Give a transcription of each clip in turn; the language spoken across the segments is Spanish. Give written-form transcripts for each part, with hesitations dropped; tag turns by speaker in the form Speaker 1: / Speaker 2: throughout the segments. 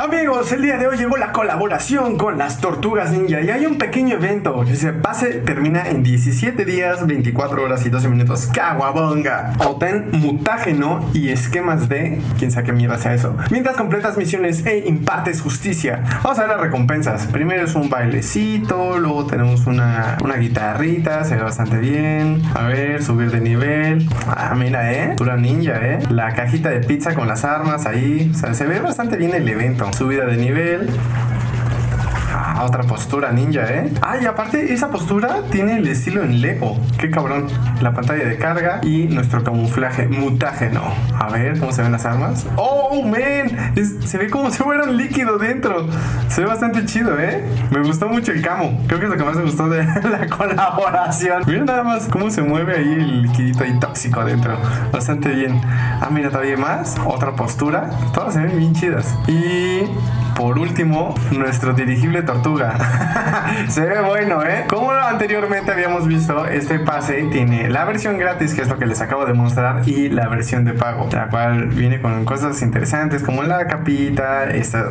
Speaker 1: Amigos, el día de hoy llegó la colaboración con las Tortugas Ninja y hay un pequeño evento que se pase, termina en 17 días, 24 horas y 12 minutos. ¡Caguabonga! Obtén mutágeno y esquemas de... quién sabe qué mierda sea eso. Mientras completas misiones e impartes justicia. Vamos a ver las recompensas. Primero es un bailecito, luego tenemos una guitarrita, se ve bastante bien. A ver, subir de nivel. Ah, mira, Tortuga Ninja, la cajita de pizza con las armas ahí. O sea, se ve bastante bien el evento. Subida de nivel. Otra postura ninja, Ah, y aparte esa postura tiene el estilo en Lego. Qué cabrón. La pantalla de carga y nuestro camuflaje mutágeno. A ver cómo se ven las armas. ¡Oh, man! Se ve como si fuera un líquido dentro. Se ve bastante chido, Me gustó mucho el camo. Creo que es lo que más me gustó de la colaboración. Miren nada más cómo se mueve ahí el liquidito ahí tóxico adentro. Bastante bien. Ah, mira, todavía más. Otra postura. Todas se ven bien chidas. Y... por último, nuestro dirigible tortuga. Se ve bueno, Como anteriormente habíamos visto, este pase tiene la versión gratis, que es lo que les acabo de mostrar, y la versión de pago, la cual viene con cosas interesantes como la capita,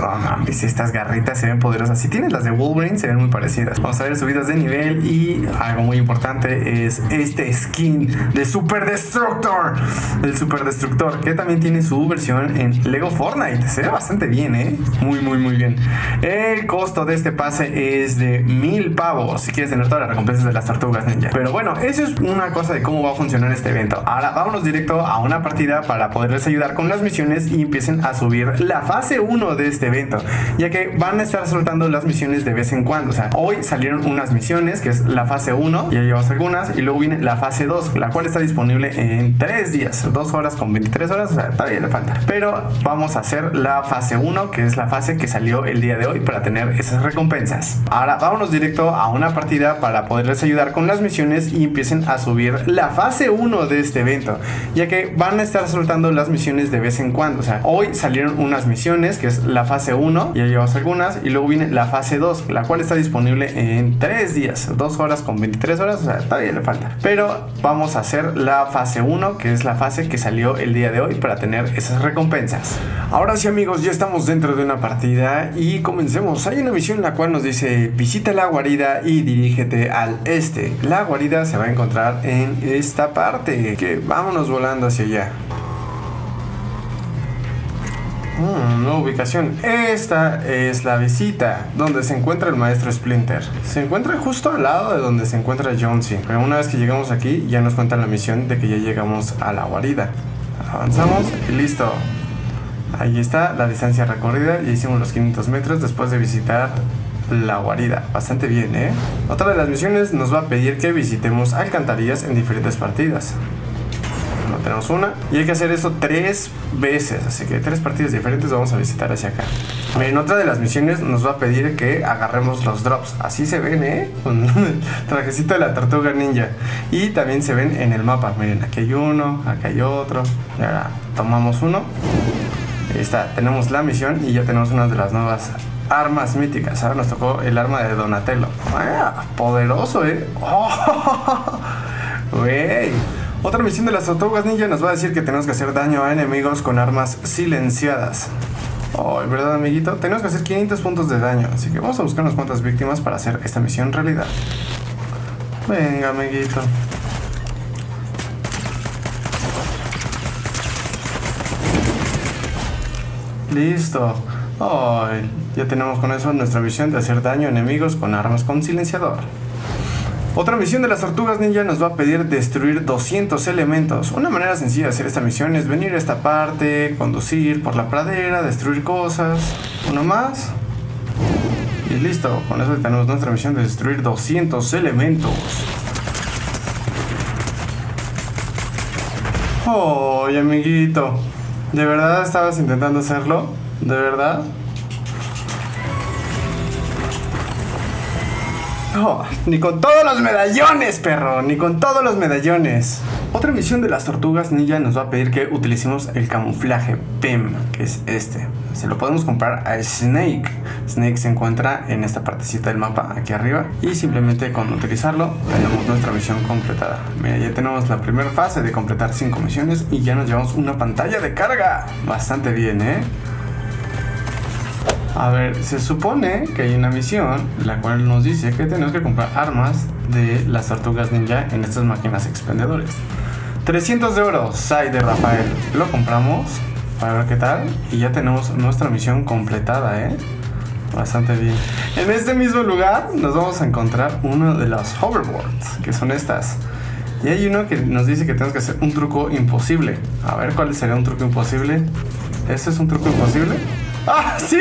Speaker 1: estas garritas se ven poderosas. Si tienes las de Wolverine, se ven muy parecidas. Vamos a ver subidas de nivel y algo muy importante es este skin de Super Destructor. El Super Destructor, que también tiene su versión en Lego Fortnite. Se ve bastante bien, muy bien. El costo de este pase es de 1000 pavos si quieres tener todas las recompensas de las Tortugas Ninja. Pero bueno, eso es una cosa de cómo va a funcionar este evento. Ahora vámonos directo a una partida para poderles ayudar con las misiones y empiecen a subir la fase 1 de este evento, ya que van a estar soltando las misiones de vez en cuando. O sea, hoy salieron unas misiones que es la fase 1, ya llevamos algunas, y luego viene la fase 2, la cual está disponible en 3 días, 2 horas con 23 horas, o sea, todavía le falta. Pero vamos a hacer la fase 1, que es la fase que salió el día de hoy para tener esas recompensas. Ahora vámonos directo a una partida para poderles ayudar con las misiones y empiecen a subir la fase 1 de este evento, ya que van a estar soltando las misiones de vez en cuando. O sea, hoy salieron unas misiones que es la fase 1, ya llevamos algunas, y luego viene la fase 2, la cual está disponible en 3 días, 2 horas con 23 horas, o sea, todavía le falta. Pero vamos a hacer la fase 1, que es la fase que salió el día de hoy para tener esas recompensas. Ahora sí, amigos, ya estamos dentro de una partida y comencemos. Hay una misión en la cual nos dice: visita la guarida y dirígete al este. La guarida se va a encontrar en esta parte, que vámonos volando hacia allá. Nueva ubicación. Esta es la visita donde se encuentra el maestro Splinter. Se encuentra justo al lado de donde se encuentra Jonesy. Pero una vez que llegamos aquí, ya nos cuentan la misión de que ya llegamos a la guarida. Avanzamos y listo. Ahí está la distancia recorrida. Ya hicimos los 500 metros después de visitar la guarida. Bastante bien, Otra de las misiones nos va a pedir que visitemos alcantarillas en diferentes partidas. No tenemos una. Y hay que hacer esto 3 veces. Así que 3 partidas diferentes vamos a visitar hacia acá. Miren, otra de las misiones nos va a pedir que agarremos los drops. Así se ven, con el trajecito de la Tortuga Ninja. Y también se ven en el mapa. Miren, aquí hay uno, acá hay otro. Y ahora tomamos uno. Ahí está, tenemos la misión y ya tenemos una de las nuevas armas míticas. Ahora nos tocó el arma de Donatello. Poderoso, Wey. Otra misión de las Tortugas Ninja nos va a decir que tenemos que hacer daño a enemigos con armas silenciadas. ¿Verdad, amiguito? Tenemos que hacer 500 puntos de daño. Así que vamos a buscar unas cuantas víctimas para hacer esta misión realidad. Venga, amiguito. Listo. Ya tenemos con eso nuestra misión de hacer daño a enemigos con armas con silenciador. Otra misión de las Tortugas Ninja nos va a pedir destruir 200 elementos. Una manera sencilla de hacer esta misión es venir a esta parte, conducir por la pradera, destruir cosas. Uno más. Y listo. Con eso tenemos nuestra misión de destruir 200 elementos. Amiguito. ¿De verdad estabas intentando hacerlo? ¿De verdad? Ni con todos los medallones, perro. Ni con todos los medallones. Otra misión de las Tortugas Ninja nos va a pedir que utilicemos el camuflaje PEM, que es este. Se lo podemos comprar a Snake. Snake se encuentra en esta partecita del mapa, aquí arriba. Y simplemente con utilizarlo tenemos nuestra misión completada. Mira, ya tenemos la primera fase de completar 5 misiones y ya nos llevamos una pantalla de carga. Bastante bien, A ver, se supone que hay una misión la cual nos dice que tenemos que comprar armas de las tortugas ninja en estas máquinas expendedores. 300 de oro, Sai de Rafael. Lo compramos para ver qué tal. Y ya tenemos nuestra misión completada, bastante bien. En este mismo lugar nos vamos a encontrar uno de los hoverboards, que son estas. Y hay uno que nos dice que tenemos que hacer un truco imposible. A ver cuál sería un truco imposible. ¿Este es un truco imposible? ¡Ah, sí!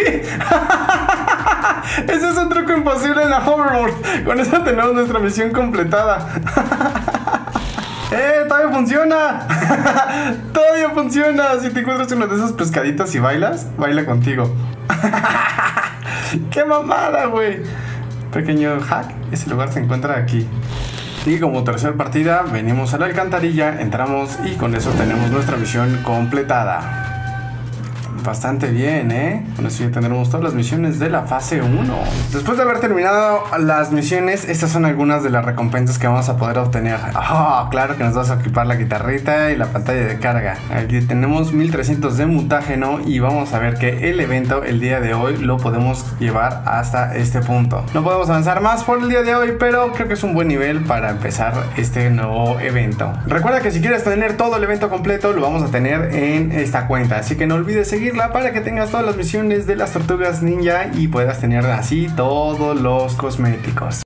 Speaker 1: Ese es un truco imposible en la hoverboard. Con eso tenemos nuestra misión completada. ¡Todavía funciona! ¡Todavía funciona! Si te encuentras uno de esos pescaditos y bailas, baila contigo. ¡Qué mamada, güey! Pequeño hack, ese lugar se encuentra aquí. Y como tercera partida, venimos a la alcantarilla, entramos y con eso tenemos nuestra misión completada. Bastante bien, Con eso ya tendremos todas las misiones de la fase 1. Después de haber terminado las misiones, estas son algunas de las recompensas que vamos a poder obtener. Claro que nos vas a equipar la guitarrita y la pantalla de carga. Aquí tenemos 1300 de mutágeno y vamos a ver que el evento el día de hoy lo podemos llevar hasta este punto. No podemos avanzar más por el día de hoy, pero creo que es un buen nivel para empezar este nuevo evento. Recuerda que si quieres tener todo el evento completo, lo vamos a tener en esta cuenta, así que no olvides seguirla para que tengas todas las misiones de las tortugas ninja y puedas tener así todos los cosméticos.